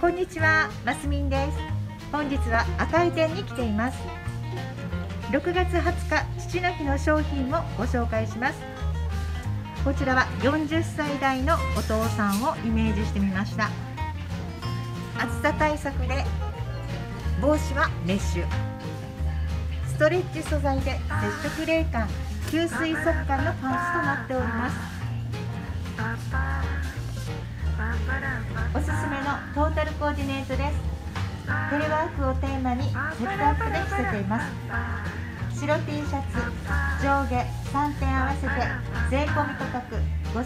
こんにちは、マスミンです。本日は赤井店に来ています。6月20日父の日の商品をご紹介します。こちらは40歳代のお父さんをイメージしてみました。暑さ対策で帽子はメッシュ、ストレッチ素材で接触冷感、吸水速乾のパンツとなっております。おすすめのトータルコーディネートです。テレワークをテーマにセットアップで着せています。白 T シャツ上下3点合わせて税込み価格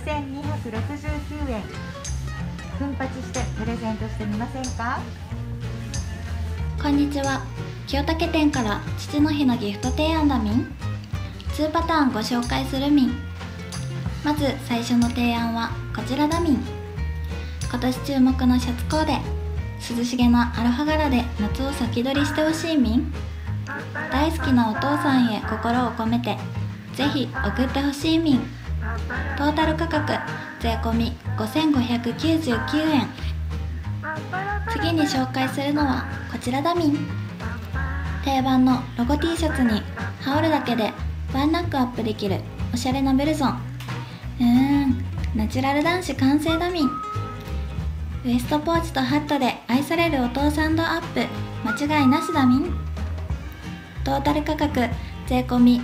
5269円。奮発してプレゼントしてみませんか？ こんにちは。清武店から父の日のギフト提案だみん。2パターンご紹介するみん。まず最初の提案はこちらだみん。今年注目のシャツコーデ、涼しげなアロハ柄で夏を先取りしてほしいみん。大好きなお父さんへ心を込めてぜひ送ってほしいみん。トータル価格税込み5599円。次に紹介するのはこちらだみん。定番のロゴ T シャツに羽織るだけでワンランクアップできるおしゃれなブルゾン。ナチュラル男子完成だみん。ウエストポーチとハットで愛されるお父さん度アップ間違いなしだみん。トータル価格税込み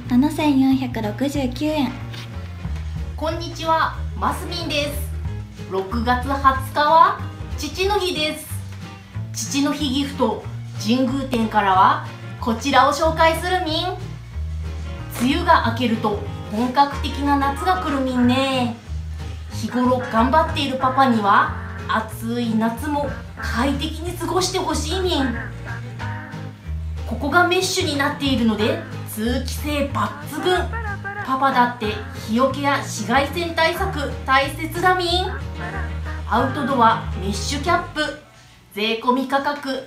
7469円。 こんにちは、マスミンです。6月20日は父の日です。父の日ギフト神宮店からはこちらを紹介するみん。梅雨が明けると本格的な夏が来るみんね。日頃頑張っているパパには暑い夏も快適に過ごしてほしいみん。ここがメッシュになっているので通気性抜群。パパだって日よけや紫外線対策大切だみん。アウトドアメッシュキャップ税込み価格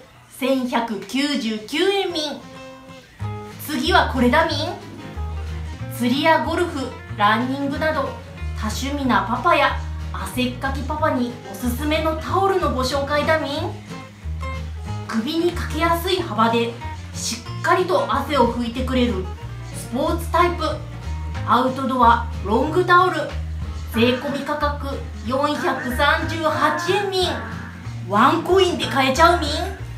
1199円みん。次はこれだみん。釣りやゴルフ、ランニングなど多趣味なパパや汗っかきパパにおすすめのタオルのご紹介だみん。首にかけやすい幅でしっかりと汗を拭いてくれるスポーツタイプアウトドアロングタオル税込み価格438円みん。ワンコインで買えちゃうみん。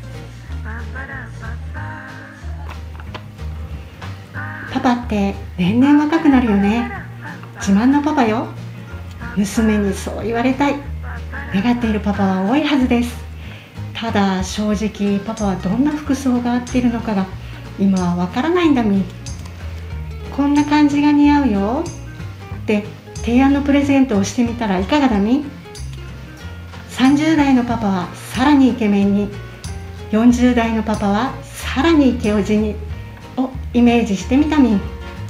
パパって年々若くなるよね。自慢のパパよ。娘にそう言われたい願っているパパは多いはずです。ただ正直パパはどんな服装が合っているのかが今はわからないんだみん。こんな感じが似合うよって提案のプレゼントをしてみたらいかがだみん。30代のパパはさらにイケメンに、40代のパパはさらにイケオジにをイメージしてみたみん。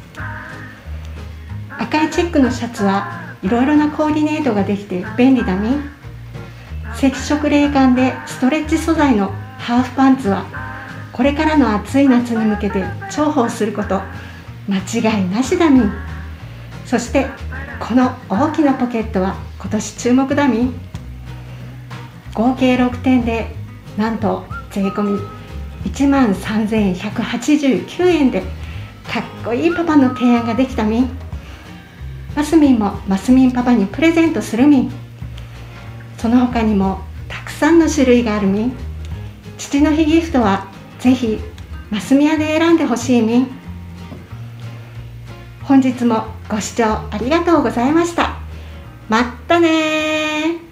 赤いチェックのシャツはいろいろなコーディネートができて便利だみん。接触冷感でストレッチ素材のハーフパンツはこれからの暑い夏に向けて重宝すること間違いなしだみん。そしてこの大きなポケットは今年注目だみん。合計6点でなんと税込み13,189円でかっこいいパパの提案ができたみん。マスミンもマスミンパパにプレゼントするみん。その他にもたくさんの種類があるみん。父の日ギフトはぜひマスミヤで選んでほしいみん。本日もご視聴ありがとうございました。まったねー。